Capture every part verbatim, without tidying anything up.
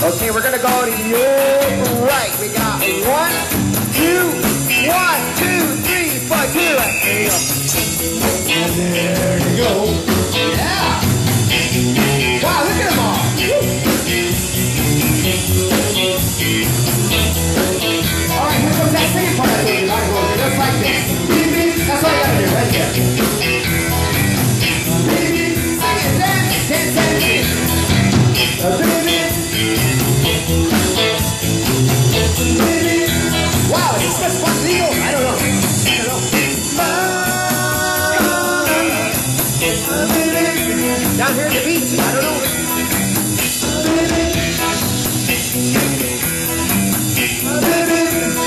Okay, we're gonna go to your right. We got one, two, one, two, three, four, two. There you go. And there you go. Yeah. Wow, look at them all. All right, here comes that singing part I told you. All right, just like this. That's all you gotta do right there. Baby, sing it, dance, dance, dance. Uh, baby. Baby. Wow, is this fun legal? I don't know. I don't know. Uh, baby. Down here at the beach, I don't know. Baby. Uh, baby.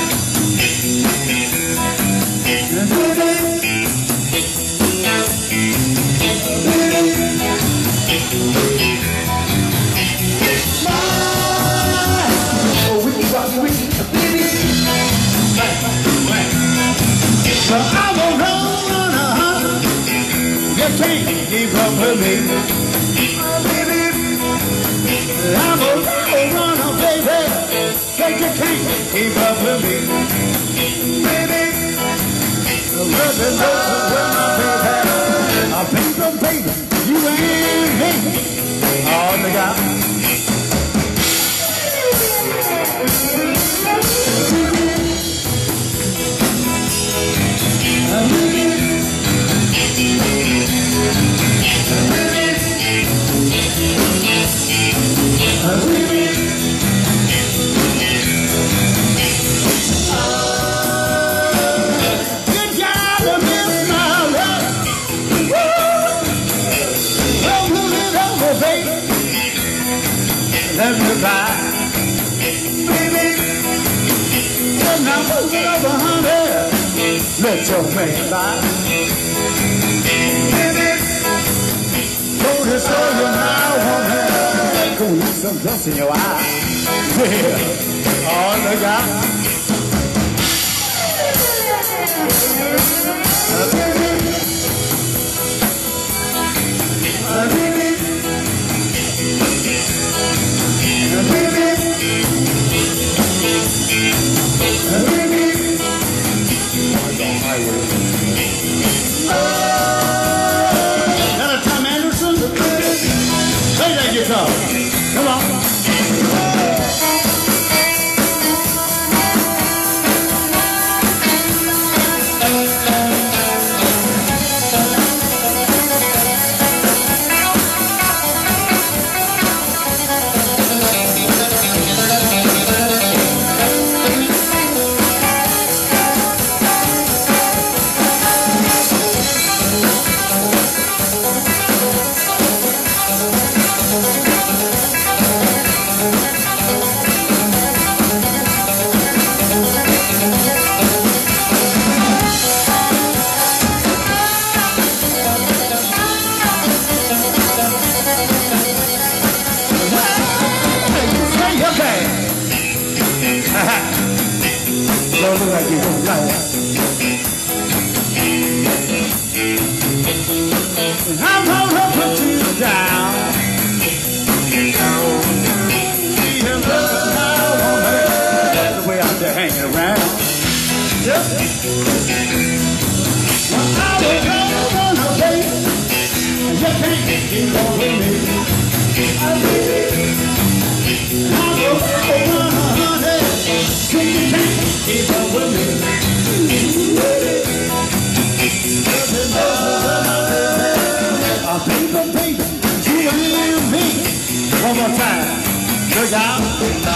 Well, I'm a roadrunner, you can't keep up with me, baby. I'm a roadrunner, baby, but you can't keep up with me, baby. Listen, listen, my baby, a baby, baby, you and me, all together. Let me buy, baby. And now move it over, honey. Let your man buy, baby. Go to show you now, woman. Go leave some dust in your eye. Yeah, all the guy. Baby, baby. Come on. Don't look like you don't know. I'm gonna put you down. Even though I won't have the way out there hanging around. Yes. Well, I will go on a day. You can't keep on with me. I will. I will go on a hundred. You can't keep on with me. Oh, baby, baby, you and me. One more time. Look out.